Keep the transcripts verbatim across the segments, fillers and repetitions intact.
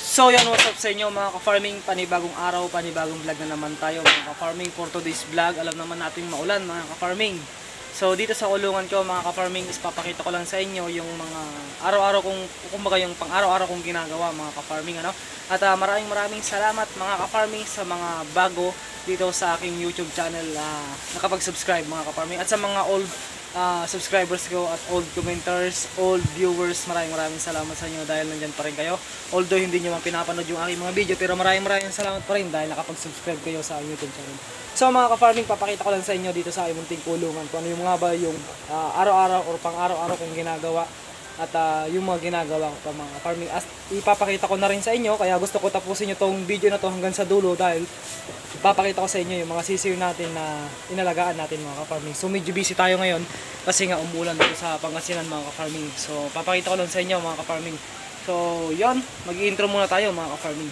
So yan, what's up sa inyo mga ka-farming, panibagong araw, panibagong vlog na naman tayo mga ka-farming. For today's vlog, alam naman natin maulan mga ka-farming. So dito sa kulungan ko mga ka-farming, is papakita ko lang sa inyo yung mga araw-araw kong, kumbaga yung pang araw-araw kong ginagawa mga ka-farming, ano. At uh, maraming maraming salamat mga ka-farming sa mga bago dito sa aking YouTube channel, uh, nakapag-subscribe mga ka-farming. At sa mga old Uh, subscribers ko at old commenters, old viewers, maraming maraming salamat sa inyo dahil nandyan pa rin kayo. Although hindi nyo man pinapanood yung aking mga video, pero maraming maraming salamat pa rin dahil nakapag-subscribe kayo sa YouTube channel. So mga ka-farming, papakita ko lang sa inyo dito sa aking munting kulungan kung ano yung mga ba yung uh, araw-araw or pang araw-araw kong ginagawa at uh, yung mga ginagawa ko pa mga ka-farming. As ipapakita ko na rin sa inyo, kaya gusto ko tapusin nyo tong video na to hanggang sa dulo dahil ipapakita ko sa inyo yung mga sisiw natin na inalagaan natin mga ka-farming. So medyo busy tayo ngayon kasi nga umulan dito sa Pangasinan mga ka-farming. So papakita ko lang sa inyo mga ka-farming. So yon, mag-i-intro muna tayo mga ka-farming.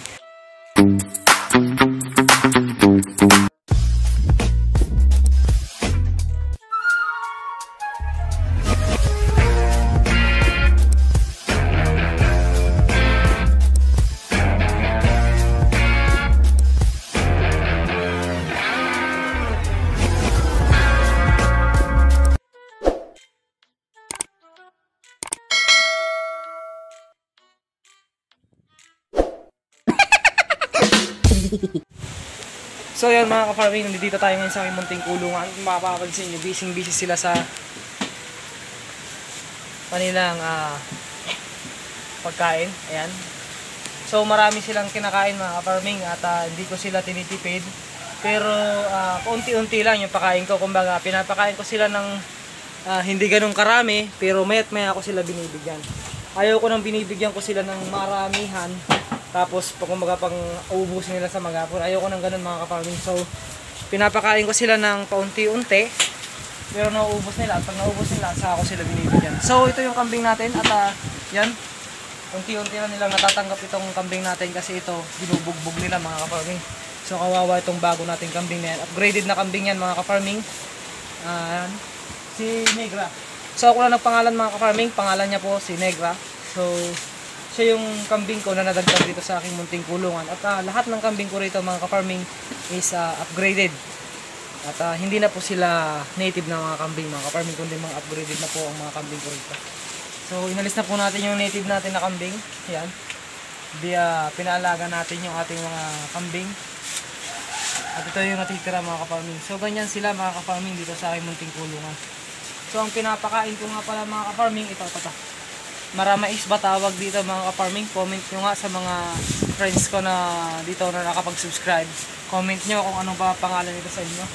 So yan mga ka-farming, nandito tayo ngayon sa aking munting kulungan. Mapapansin nyo, busy busy sila sa kanilang uh, pagkain. Ayan. So marami silang kinakain mga ka-farming at uh, hindi ko sila tinitipid. Pero uh, unti-unti lang yung pakain ko. Kumbaga pinapakain ko sila ng uh, hindi ganun karami, pero mayat maya ako sila binibigyan. Ayaw ko nang binibigyan ko sila ng maramihan. Tapos pag kumbaga pang uubusin nila sa maghapon, ayoko nang ganun mga ka-farming. So pinapakain ko sila ng paunti-unti, pero nauubos nila. At pag naubos nila, saka ako sila binibigyan. So ito yung kambing natin at uh, yan, unti-unti na nilang natatanggap itong kambing natin kasi ito binubugbog nila mga ka-farming. So kawawa itong bago nating kambing na yan. Upgraded na kambing yan mga ka-farming. uh, Si Negra. So ako lang nagpangalan mga ka-farming, pangalan niya po si Negra. So siya yung kambing ko na nadagdag dito sa aking munting kulungan. At uh, lahat ng kambing ko rito mga ka-farming is uh, upgraded. At uh, hindi na po sila native na mga kambing mga ka-farming, kundi mga upgraded na po ang mga kambing ko rito. So inalis na po natin yung native natin na kambing. Yan. Di, uh, pinaalaga natin yung ating mga kambing. At ito yung natitira mga ka-farming. So ganyan sila mga ka-farming dito sa aking munting kulungan. So ang pinapakain ko nga pala mga ka-farming, ito, ito, ito. Maramais ba tawag dito mga ka-farming? Comment nyo nga sa mga friends ko na dito na nakapag-subscribe. Comment nyo kung ano ba pangalan nito sa inyo.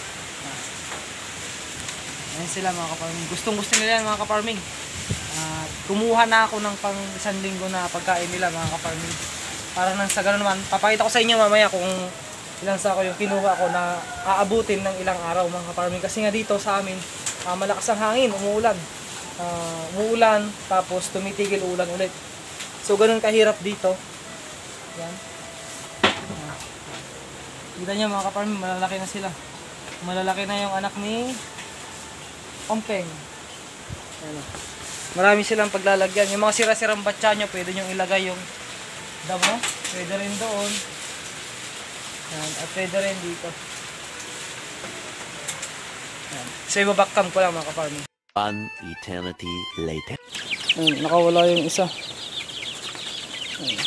Ayan sila mga ka-farming. Gustong gusto nila yan mga ka-farming. Uh, kumuha na ako ng pang isang linggo na pagkain nila mga ka-farming. Para nang sa ganun naman, papakita ko sa inyo mamaya kung ilang sako yung kinuha ko na aabutin ng ilang araw mga ka-farming. Kasi nga dito sa amin, uh, malakas ang hangin, umuulan. Uh, umuulan, tapos tumitigil ulan ulit. So ganun kahirap dito. Yan. Uh, kita nyo mga ka-farming, malalaki na sila. Malalaki na yung anak ni Ompeng. Yan. Marami silang paglalagyan. Yung mga sira-sirang batya nyo, pwede nyo ilagay yung damo. Pwede rin doon. Yan. At pwede rin dito. Yan. So ibabakcam ko lang mga ka-farming. One eternity later. Ayun, nakawala yung isa. Ayun.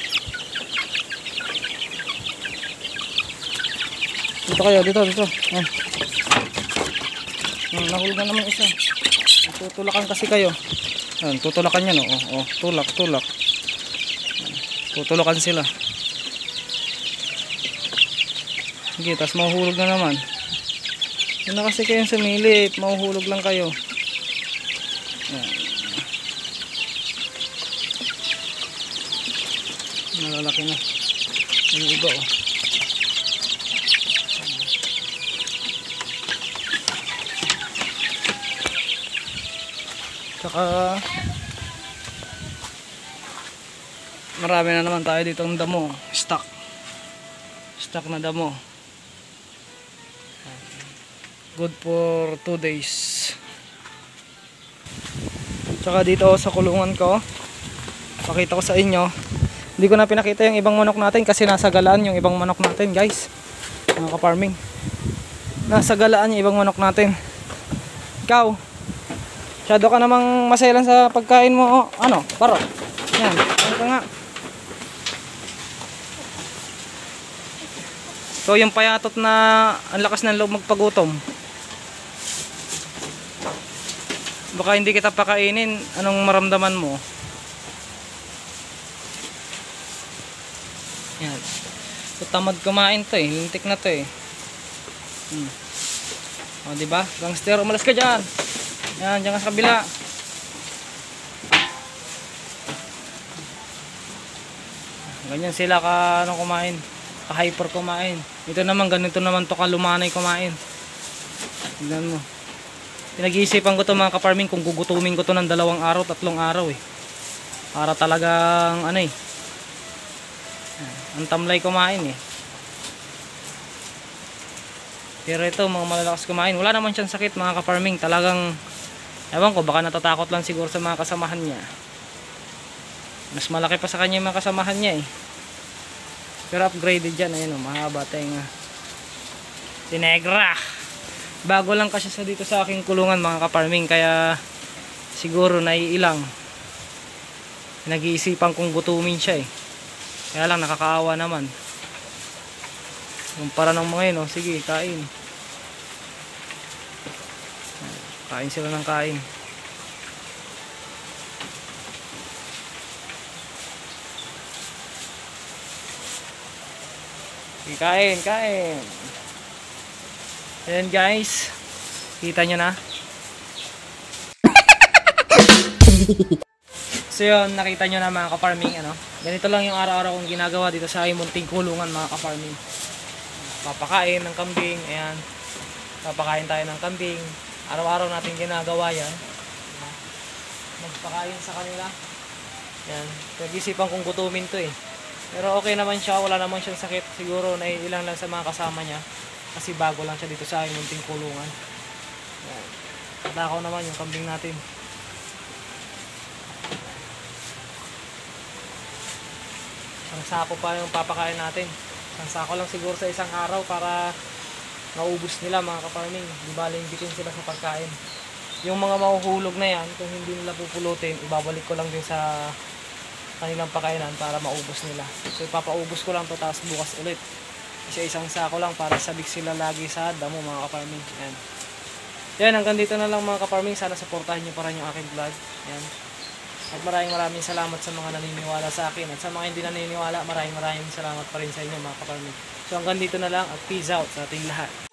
Dito kayo, dito, dito. Ayun. Ayun, nahulog na naman isa. Tutulakan kasi kayo. Ayun, tutulakan yan, oh. Oh, tulak, tulak. Ayun. Tutulakan sila. Sige, tas mahuhulog na naman. Yun na kasi kayong sumilip, mahuhulog lang kayo. Yan. Malalaki na yung iba, oh. Saka marami na naman tayo dito ng damo, stock stock na damo, good for two days. Tsaka dito sa kulungan ko, pakita ko sa inyo, Hindi ko na pinakita yung ibang manok natin kasi nasa galaan yung ibang manok natin, guys. Mga ka-farming. Nasa galaan yung ibang manok natin. Ikaw, masyado ka namang maselan sa pagkain mo. Ano? Paro. Yan. Ano ka nga? So yung payatot na ang lakas ng loob magpagutom. Baka hindi kita pakainin, anong maramdaman mo? Yan. So, tamad kumain to eh. Lintik na to eh. Hmm. O diba? Gangster, umalas ka dyan. Yan, dyan ka sa kabila. Ganyan sila ka anong kumain. Ka hyper kumain. Ito naman, ganito naman to kalumanay kumain. Tignan mo. Pinag-iisipan ko to mga ka-farming kung gugutumin ko to ng dalawang araw, tatlong araw eh. Para talagang ano eh. Ang tamlay kumain eh. Pero ito mga malalakas kumain. Wala naman siyang sakit mga ka-farming. Talagang, ewan ko, baka natatakot lang siguro sa mga kasamahan niya. Mas malaki pa sa kanya yung mga kasamahan niya eh. Pero upgraded yan. Ayun o, mahaba tayong Tinegra. Bago lang kasi sa dito sa aking kulungan mga ka-farming. Kaya siguro naiilang. Nag-iisipan kong gutumin siya eh. Kaya lang nakakaawa naman. Kumpara ng mga yun, oh, sige, kain. Kain sila ng kain. Sige, kain, kain. Ayan guys. Kita nyo na. So yun, nakita nyo na mga ka-farming, ano? Ganito lang yung araw-araw kong ginagawa dito sa aking munting kulungan mga ka-farming. Papakain ng kambing, ayan. Papakain tayo ng kambing. Araw-araw natin ginagawa yan. Magpakain sa kanila. Ayan. Nag-isipan kong gutumin to eh. Pero okay naman siya, wala naman siyang sakit. Siguro naiilang lang sa mga kasama niya. Kasi bago lang siya dito sa aking munting kulungan. Ayan. Patakaw naman yung kambing natin. Isang sako pa yung papakain natin. Isang sako lang siguro sa isang araw para maubos nila mga ka-farming. Di baling bitin sila sa pagkain. Yung mga mahuhulog na yan, kung hindi nila pupulutin, ibabalik ko lang din sa kanilang pakainan para maubos nila. So ipapaubos ko lang to, tapos bukas ulit. Kasi isang sako lang para sabik sila lagi sa damo mga ka-farming. Yan. Yan, hanggang dito na lang mga ka-farming. Sana supportahan nyo pa rin yung aking vlog. Yan. At maraming maraming salamat sa mga naniniwala sa akin. At sa mga hindi naniniwala, maraming maraming salamat pa rin sa inyo mga ka-farming. So hanggang dito na lang at peace out sa ating lahat.